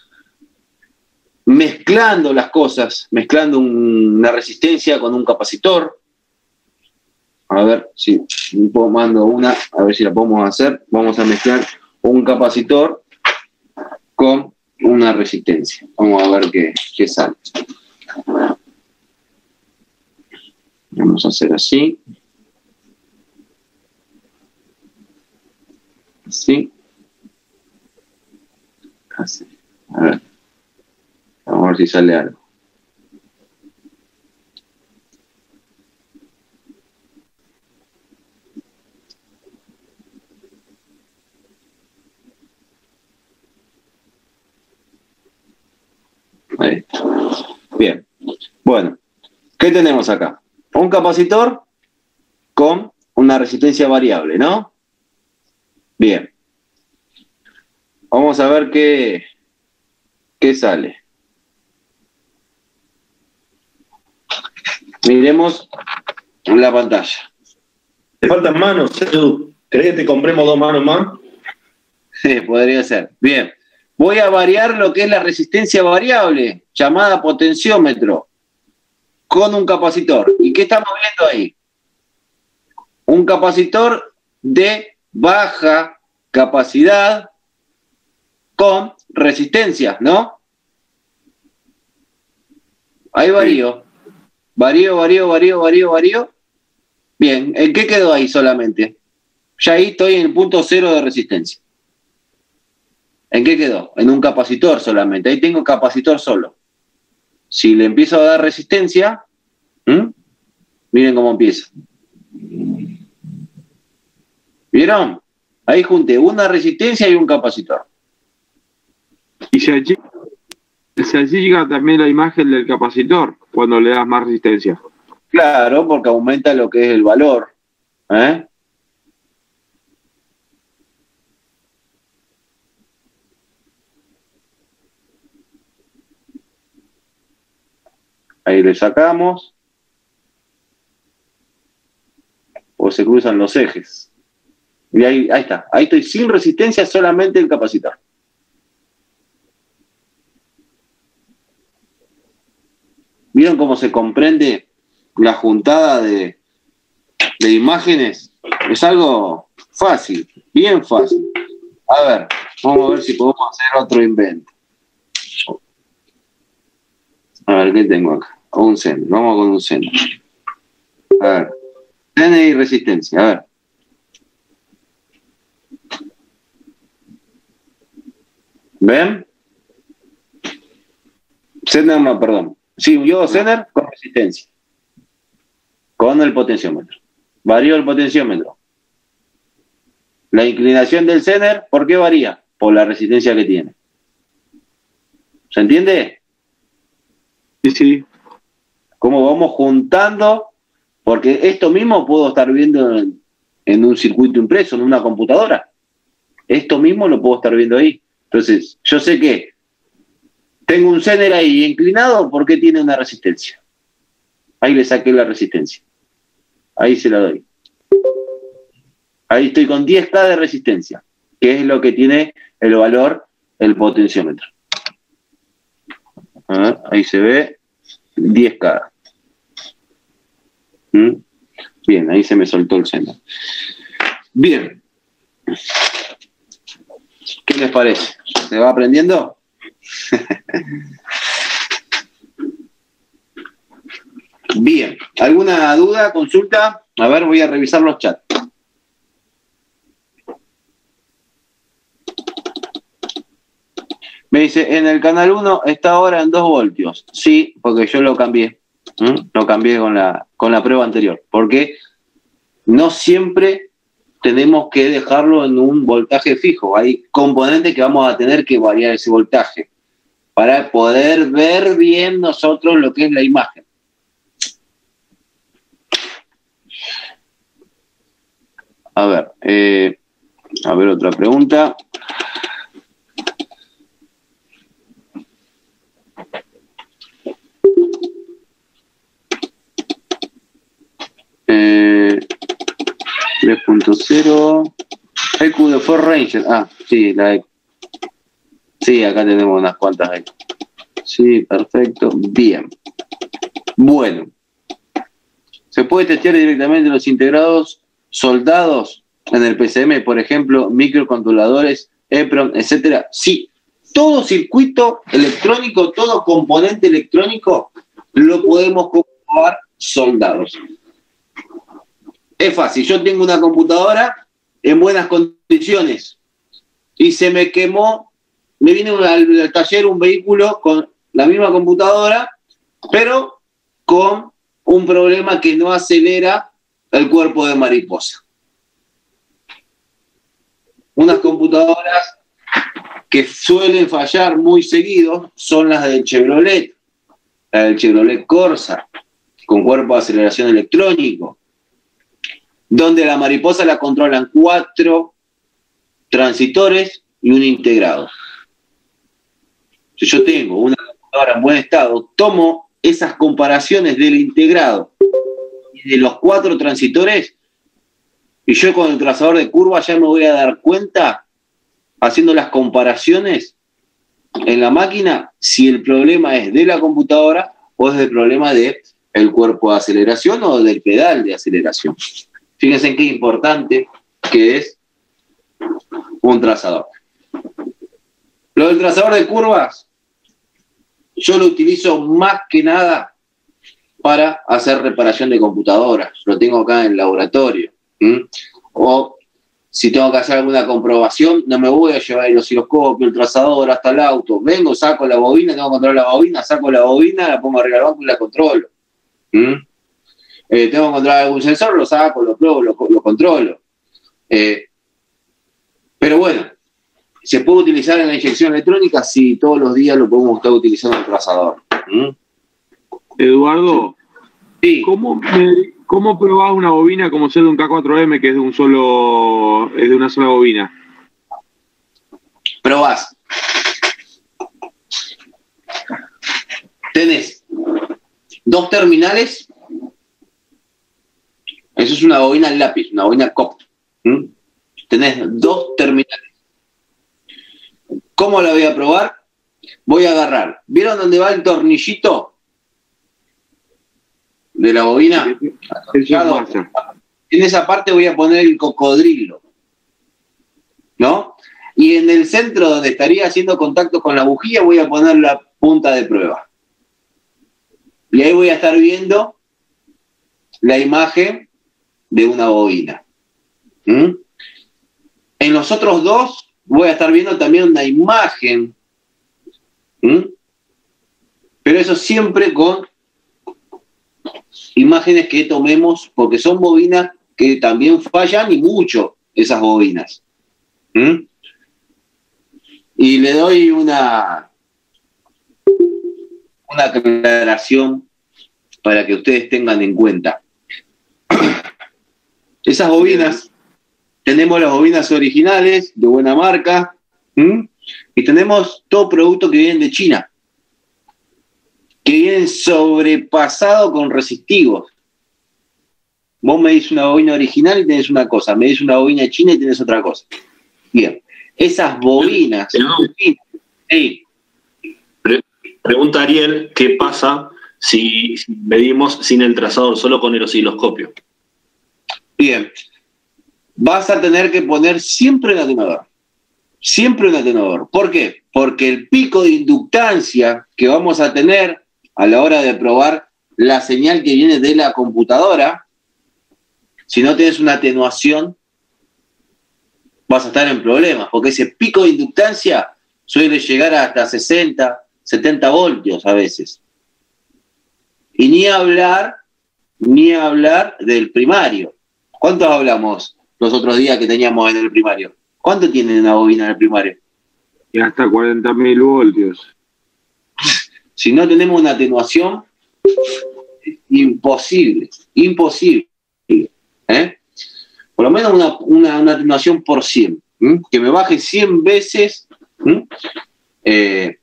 Mezclando las cosas, mezclando un, una resistencia con un capacitor. A ver si mando una, a ver si la podemos hacer. Vamos a mezclar un capacitor con una resistencia. Vamos a ver qué, qué sale. Vamos a hacer así. Así. Así. A ver. Vamos a ver si sale algo. Ahí. Bien. Bueno, ¿qué tenemos acá? Un capacitor con una resistencia variable, ¿no? Bien. Vamos a ver qué, qué sale. Miremos la pantalla. Te faltan manos, Edu. ¿Crees que te compremos dos manos más? Sí, podría ser. Bien. Voy a variar lo que es la resistencia variable, llamada potenciómetro, con un capacitor. ¿Y qué estamos viendo ahí? Un capacitor de baja capacidad con resistencias, ¿no? Ahí varío. Varío, varío, varío, varío, varío. Bien, ¿en qué quedó ahí solamente? Ya ahí estoy en el punto cero de resistencia. ¿En qué quedó? En un capacitor solamente. Ahí tengo capacitor solo. Si le empiezo a dar resistencia, ¿m? Miren cómo empieza. ¿Vieron? Ahí junté una resistencia y un capacitor. Y se achica, se achica también la imagen del capacitor cuando le das más resistencia. Claro, porque aumenta lo que es el valor. ¿Eh? Ahí le sacamos. O se cruzan los ejes. Y ahí, ahí está. Ahí estoy sin resistencia, solamente el capacitor. ¿Vieron cómo se comprende la juntada de, de imágenes? Es algo fácil, bien fácil. A ver, vamos a ver si podemos hacer otro invento. A ver, ¿qué tengo acá? Un seno, vamos con un seno. A ver, seno y resistencia, a ver. ¿Ven? Zener, no, perdón. Sí, yo Zener con resistencia. Con el potenciómetro. Varió el potenciómetro. La inclinación del Zener, ¿por qué varía? Por la resistencia que tiene. ¿Se entiende? Sí, sí. Cómo vamos juntando, porque esto mismo puedo estar viendo en, en un circuito impreso, en una computadora. Esto mismo lo puedo estar viendo ahí. Entonces, yo sé que tengo un Zener ahí inclinado porque tiene una resistencia. Ahí le saqué la resistencia. Ahí se la doy. Ahí estoy con diez K de resistencia, que es lo que tiene el valor el potenciómetro. A ver, ahí se ve diez K. ¿Mm? Bien, ahí se me soltó el Zener. Bien. ¿Qué les parece? ¿Se va aprendiendo? Bien. ¿Alguna duda, consulta? A ver, voy a revisar los chats. Me dice, en el canal uno está ahora en dos voltios. Sí, porque yo lo cambié. ¿Mm? Lo cambié con la, con la prueba anterior. Porque no siempre tenemos que dejarlo en un voltaje fijo. Hay componentes que vamos a tener que variar ese voltaje para poder ver bien nosotros lo que es la imagen. A ver, eh, a ver otra pregunta. Eh, tres punto cero E Q de Ford Ranger. Ah, sí, la E Q. Sí, acá tenemos unas cuantas E Q. Sí, perfecto. Bien. Bueno. ¿Se puede testear directamente los integrados soldados en el P C M, por ejemplo, microcontroladores, EEPROM, etcétera? Sí. Todo circuito electrónico, todo componente electrónico lo podemos comprobar soldados. Es fácil, yo tengo una computadora en buenas condiciones y se me quemó, me viene al, al taller un vehículo con la misma computadora, pero con un problema que no acelera el cuerpo de mariposa. Unas computadoras que suelen fallar muy seguido son las del Chevrolet, la del Chevrolet Corsa, con cuerpo de aceleración electrónico, donde la mariposa la controlan cuatro transitores y un integrado. Si yo tengo una computadora en buen estado, tomo esas comparaciones del integrado y de los cuatro transitores, y yo con el trazador de curva ya me voy a dar cuenta, haciendo las comparaciones en la máquina, si el problema es de la computadora o es el problema del cuerpo de aceleración o del pedal de aceleración. Fíjense en qué importante que es un trazador. Lo del trazador de curvas, yo lo utilizo más que nada para hacer reparación de computadoras. Lo tengo acá en el laboratorio. ¿Mm? O si tengo que hacer alguna comprobación, no me voy a llevar el osciloscopio, el trazador hasta el auto. Vengo, saco la bobina, tengo que controlar la bobina, saco la bobina, la pongo arriba del banco y la controlo. ¿Mm? Eh, tengo que controlar algún sensor, lo saco, lo pruebo, lo, lo controlo. Eh, pero bueno, ¿se puede utilizar en la inyección electrónica? Sí, todos los días lo podemos estar utilizando el trazador. ¿Mm? Eduardo, sí. ¿cómo, me, ¿cómo probás una bobina como ser de un K cuatro M que es de un solo, es de una sola bobina? Probás. Tenés dos terminales. Eso es una bobina en lápiz, una bobina C O P. ¿Mm? Tenés dos terminales. ¿Cómo la voy a probar? Voy a agarrar. ¿Vieron dónde va el tornillito? de la bobina, en esa parte voy a poner el cocodrilo, ¿no? Y en el centro donde estaría haciendo contacto con la bujía voy a poner la punta de prueba. Y ahí voy a estar viendo la imagen de una bobina. ¿Mm? En los otros dos voy a estar viendo también una imagen. ¿Mm? Pero eso siempre con imágenes que tomemos, porque son bobinas que también fallan y mucho, esas bobinas. ¿Mm? Y le doy una, una aclaración para que ustedes tengan en cuenta. Esas bobinas, tenemos las bobinas originales, de buena marca, ¿m? Y tenemos todo producto que vienen de China, que vienen sobrepasados con resistivos. Vos me dices una bobina original y tenés una cosa, me dices una bobina china y tenés otra cosa. Bien, esas bobinas... No. Sí. Pre- pregunta Ariel, ¿qué pasa si medimos sin el trazador, solo con el osciloscopio? Bien, vas a tener que poner siempre un atenuador, siempre un atenuador. ¿Por qué? Porque el pico de inductancia que vamos a tener a la hora de probar la señal que viene de la computadora, si no tienes una atenuación, vas a estar en problemas, porque ese pico de inductancia suele llegar hasta sesenta, setenta voltios a veces. Y ni hablar, ni hablar del primario. ¿Cuántos hablamos los otros días que teníamos en el primario? ¿Cuánto tiene una bobina en el primario? Y hasta cuarenta mil voltios. Si no tenemos una atenuación, imposible, imposible. ¿Eh? Por lo menos una, una, una atenuación por cien. ¿m? Que me baje cien veces eh,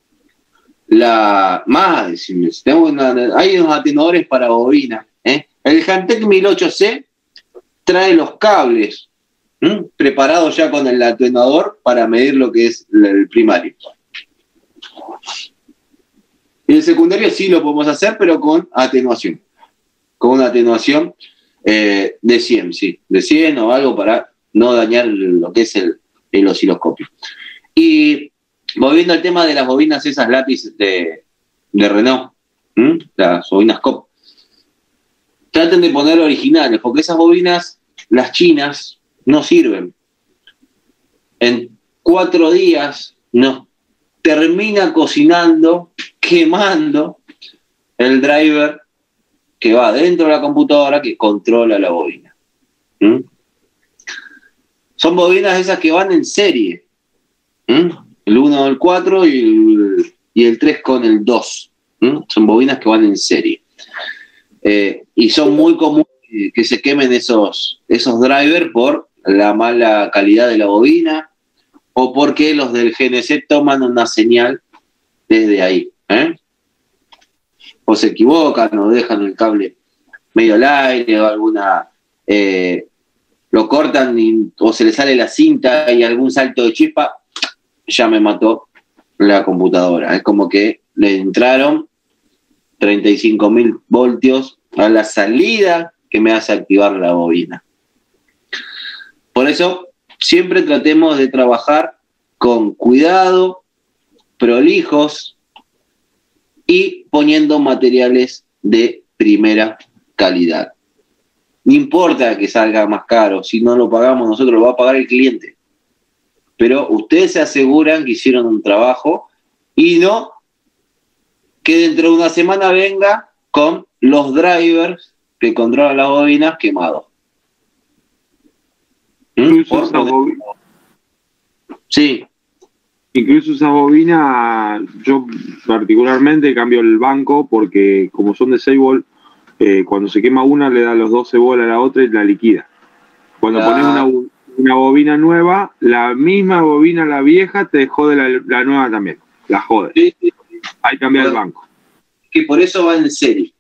la más. Si tengo una, hay unos atenuadores para bobina. ¿eh? El Hantek mil ocho C trae los cables ¿m? preparados ya con el atenuador para medir lo que es el primario. Y el secundario sí lo podemos hacer, pero con atenuación. Con una atenuación eh, de cien, sí. De cien o algo para no dañar lo que es el, el osciloscopio. Y volviendo al tema de las bobinas, esas lápiz de, de Renault, ¿m? Las bobinas C O P. Traten de poner originales, porque esas bobinas, las chinas, no sirven. En cuatro días nos termina cocinando, quemando el driver que va dentro de la computadora que controla la bobina. ¿Mm? Son bobinas esas que van en serie. ¿Mm? El uno el cuatro y el, y el tres con el dos. ¿Mm? Son bobinas que van en serie. Eh, y son muy comunes que se quemen esos, esos drivers por la mala calidad de la bobina o porque los del G N C toman una señal desde ahí. ¿eh? O se equivocan o dejan el cable medio al aire o alguna... Eh, lo cortan y, o se le sale la cinta y algún salto de chispa, ya me mató la computadora. Es como que le entraron treinta y cinco mil voltios a la salida que me hace activar la bobina. Por eso, siempre tratemos de trabajar con cuidado, prolijos y poniendo materiales de primera calidad. No importa que salga más caro, si no lo pagamos nosotros, lo va a pagar el cliente. Pero ustedes se aseguran que hicieron un trabajo y no que dentro de una semana venga con los drivers que controlan las bobinas quemados. ¿Mm? Incluso esa bobina, sí. Incluso esa bobina, yo particularmente cambio el banco porque como son de seis volt, eh, cuando se quema una le da los doce volt a la otra y la liquida. Cuando Ah. pones una, una bobina nueva, la misma bobina, la vieja, te jode la, la nueva también. La jode. Sí, sí. Hay que cambiar el banco. Que por eso va en serie.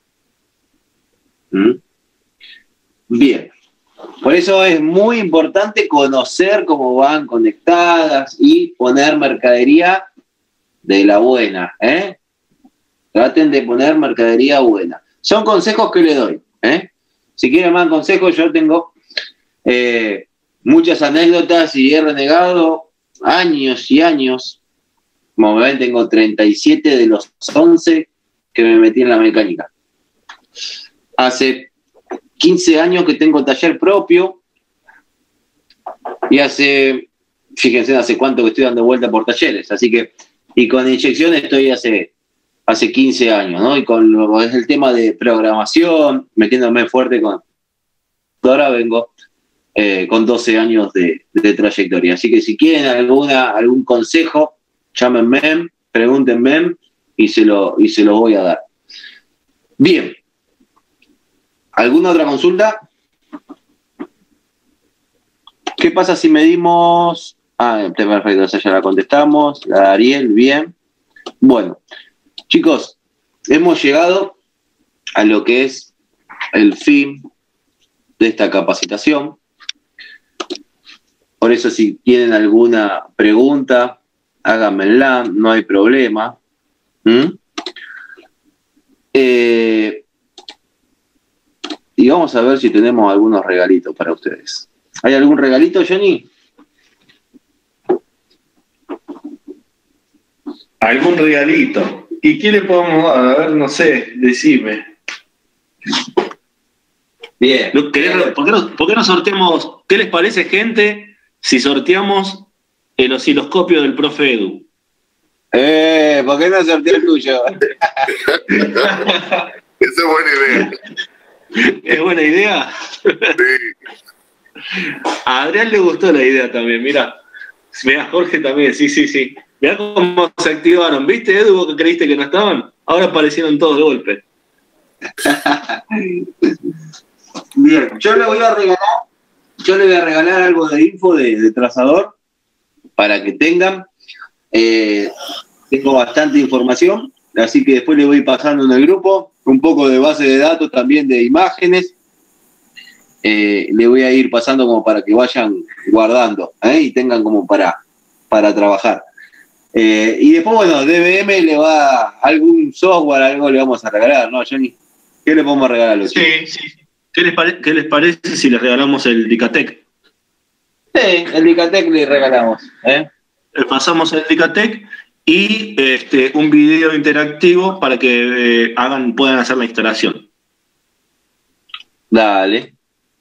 ¿Mm? Bien. Por eso es muy importante conocer cómo van conectadas y poner mercadería de la buena. ¿eh? Traten de poner mercadería buena. son consejos que le doy. ¿eh? Si quieren más consejos, yo tengo eh, muchas anécdotas y he renegado años y años. Como ven, tengo treinta y siete de los once que me metí en la mecánica. Hace quince años que tengo taller propio y hace, fíjense, hace cuánto que estoy dando vuelta por talleres. Así que, y con inyecciones estoy hace... hace quince años, ¿no? Y con lo, es el tema de programación, metiéndome fuerte con... Ahora vengo eh, con doce años de, de trayectoria. Así que si quieren alguna, algún consejo, llámenme, pregúntenme y se lo, y se lo voy a dar. Bien. ¿Alguna otra consulta? ¿Qué pasa si medimos... Ah, perfecto, esa ya la contestamos. La de Ariel, bien. Bueno. Chicos, hemos llegado a lo que es el fin de esta capacitación. Por eso, si tienen alguna pregunta, háganmela, no hay problema. ¿Mm? Eh, y vamos a ver si tenemos algunos regalitos para ustedes. ¿Hay algún regalito, Johnny? ¿Algún regalito? ¿Y qué le podemos dar? A ver, no sé, decime. Bien. ¿Por qué no, por qué no sorteamos? ¿Qué les parece, gente, si sorteamos el osciloscopio del profe Edu? Eh, ¿por qué no sorteé el tuyo? Esa es buena idea. ¿Es buena idea? Sí. A Adrián le gustó la idea también, mira. Mira, Jorge también, sí, sí, sí. Mirá cómo se activaron. ¿Viste, Edu, vos que creíste que no estaban? Ahora aparecieron todos de golpe. Bien, yo le voy a regalar, yo le voy a regalar algo de info de, de trazador para que tengan. Eh, tengo bastante información, así que después le voy pasando en el grupo un poco de base de datos también de imágenes. Eh, le voy a ir pasando como para que vayan guardando ¿eh? y tengan como para, para trabajar. Eh, y después, bueno, D B M le va algún software, algo le vamos a regalar, ¿no, Johnny? ¿Qué le podemos regalar a los chicos? Sí, sí. ¿Qué les, pare- ¿Qué les parece si les regalamos el Dicatec? Sí, el Dicatec le regalamos. ¿eh? Le pasamos el Dicatec y este, un video interactivo para que eh, hagan, puedan hacer la instalación. Dale.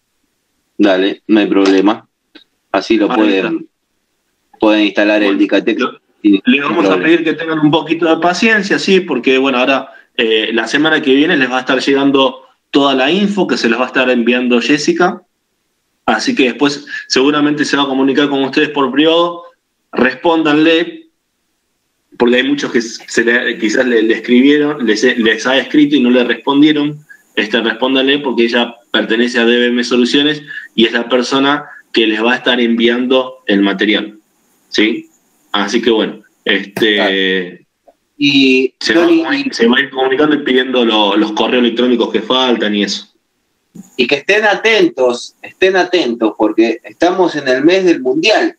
Dale, no hay problema. Así lo Ahí pueden, pueden instalar Bueno, el Dicatec. lo- sin Le vamos a problema. pedir que tengan un poquito de paciencia, sí, porque bueno, ahora eh, la semana que viene les va a estar llegando toda la info que se les va a estar enviando Jessica. Así que después seguramente se va a comunicar con ustedes por privado. Respóndanle, porque hay muchos que se le, quizás le, le escribieron, les, les ha escrito y no le respondieron. Este, respóndanle porque ella pertenece a D B M Soluciones y es la persona que les va a estar enviando el material. ¿Sí? Así que bueno, este, Y, se, va, a Johnny, comuni- se va a ir comunicando y pidiendo lo- los correos electrónicos que faltan y eso. y que estén atentos, estén atentos, porque estamos en el mes del Mundial.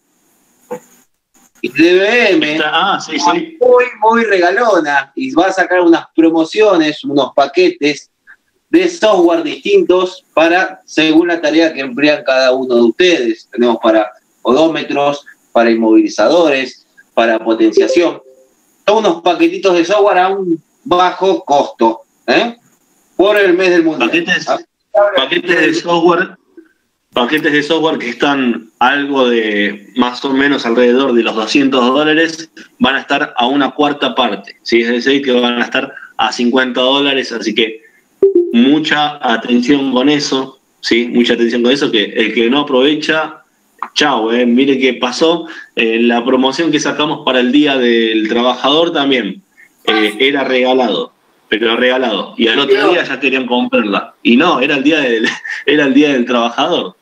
Y D B M Está- ah, sí, es sí. muy, muy regalona y va a sacar unas promociones, unos paquetes de software distintos para, según la tarea que emplean cada uno de ustedes. Tenemos para odómetros, para inmovilizadores, para potenciación. Son unos paquetitos de software a un bajo costo, ¿eh? Por el mes del Mundial. Paquetes, paquetes de software, paquetes de software que están algo de más o menos alrededor de los doscientos dólares, van a estar a una cuarta parte, ¿sí? Es decir, que van a estar a cincuenta dólares, así que mucha atención con eso, ¿sí? Mucha atención con eso, que el que no aprovecha, chao, ¿eh? Mire qué pasó, eh, la promoción que sacamos para el Día del Trabajador también eh, era regalado. Pero regalado. Y al otro día ya querían comprarla. Y no, era el día del, era el día del trabajador.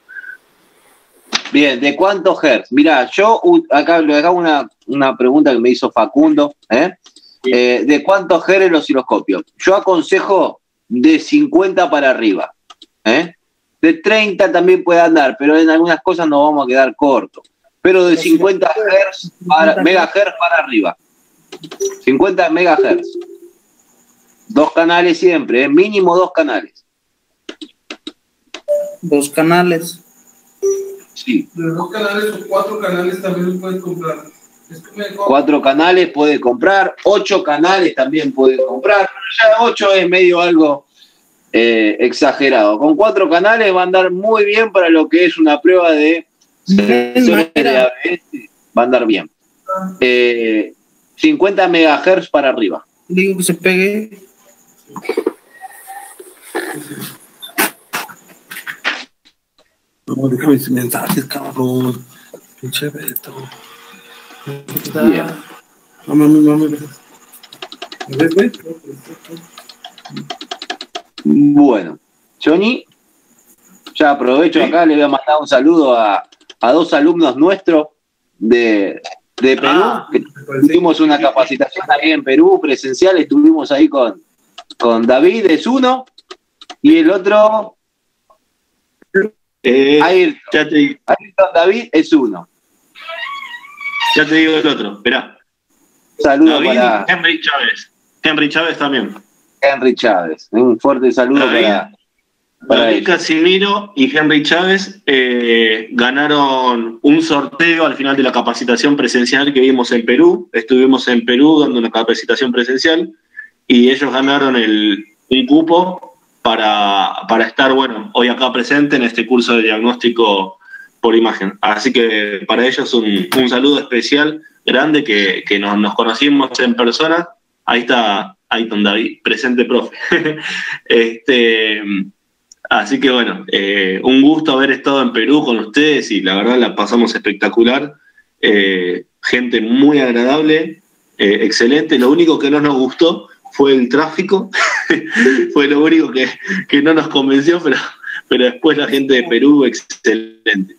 Bien, ¿de cuántos hertz? Mirá, yo uh, acá le hago una, una pregunta que me hizo Facundo. ¿eh? Eh, ¿De cuántos hertz el osciloscopio? Yo aconsejo de cincuenta para arriba. ¿eh? De treinta también puede andar, pero en algunas cosas nos vamos a quedar cortos. Pero de cincuenta hertz para, megahertz para arriba. cincuenta megahertz. Dos canales siempre, ¿eh? Mínimo dos canales. Dos canales. Sí. Los dos canales o cuatro canales también los puedes comprar. Es que me compro. Cuatro canales puede comprar, ocho canales también puede comprar, pero ya ocho es medio algo eh, exagerado. Con cuatro canales va a andar muy bien para lo que es una prueba de sensores de A B S, va a andar bien. Eh, cincuenta megahertz para arriba. Digo que se pegue. No, déjame ese mensaje, cabrón. Pinche Beto. Bien. Mami, mami, mami. ¿Ves, güey? Bueno, Johnny, ya aprovecho acá, le voy a mandar un saludo a, a dos alumnos nuestros de, de Perú, Ah, que tuvimos una capacitación ahí en Perú, presencial, estuvimos ahí con, con David, es uno, y el otro, Eh, Ayrton, ya, te, Ayrton David es uno. ya te digo el otro. Esperá. Saludo David para y Henry Chávez. Henry Chávez también. Henry Chávez, un fuerte saludo David, para, para David ellos. Casimiro y Henry Chávez eh, ganaron un sorteo al final de la capacitación presencial que vimos en Perú. Estuvimos en Perú dando una capacitación presencial y ellos ganaron el, un cupo para, para estar, bueno, hoy acá presente en este curso de diagnóstico por imagen. Así que para ellos un, un saludo especial, grande, que, que nos, nos conocimos en persona. Ahí está Ayton David, presente profe. este, así que bueno, eh, un gusto haber estado en Perú con ustedes y la verdad la pasamos espectacular. Eh, gente muy agradable, eh, excelente. Lo único que no nos gustó fue el tráfico, fue lo único que, que no nos convenció, pero, pero después la gente de Perú, excelente.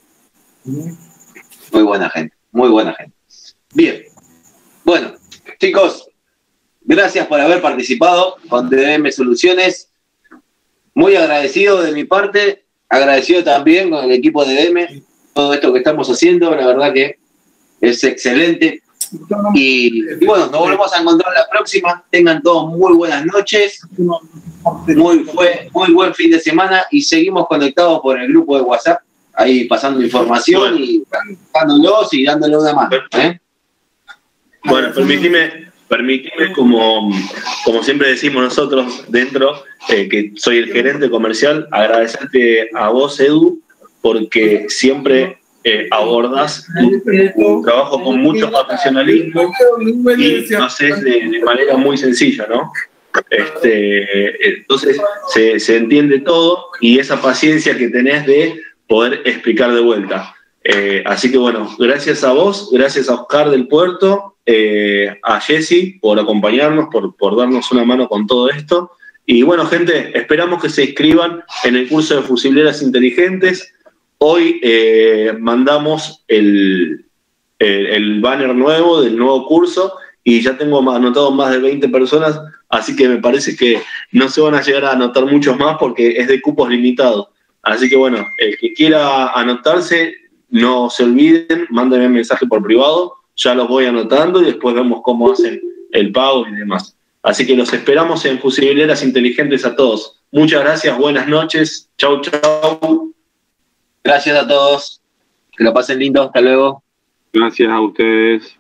Muy buena gente, muy buena gente. Bien, bueno, chicos, gracias por haber participado con D D M Soluciones. Muy agradecido de mi parte, agradecido también con el equipo de D D M, todo esto que estamos haciendo, la verdad que es excelente. Y, y bueno, nos volvemos a encontrar la próxima. Tengan todos muy buenas noches, muy, fue, muy buen fin de semana y seguimos conectados por el grupo de WhatsApp, ahí pasando información y dándolos y dándole una mano. ¿eh? Bueno, permitime, permitime como, como siempre decimos nosotros dentro, eh, que soy el gerente comercial, agradecerte a vos, Edu, porque siempre eh, abordás tu, tu trabajo con mucho profesionalismo y lo haces de, de manera muy sencilla, ¿no? Este, entonces se, se entiende todo y esa paciencia que tenés de poder explicar de vuelta. Eh, así que bueno, gracias a vos, gracias a Oscar del Puerto, eh, a Jessy por acompañarnos, por, por darnos una mano con todo esto. Y bueno, gente, esperamos que se inscriban en el curso de fusileras inteligentes. Hoy eh, mandamos el, el, el banner nuevo del nuevo curso y ya tengo anotado más de veinte personas, así que me parece que no se van a llegar a anotar muchos más porque es de cupos limitados. Así que bueno, el que quiera anotarse, no se olviden, mándenme un mensaje por privado, ya los voy anotando y después vemos cómo hacen el pago y demás. Así que los esperamos en Fusileras Inteligentes a todos. Muchas gracias, buenas noches, chau, chau. Gracias a todos, que lo pasen lindo, hasta luego. Gracias a ustedes.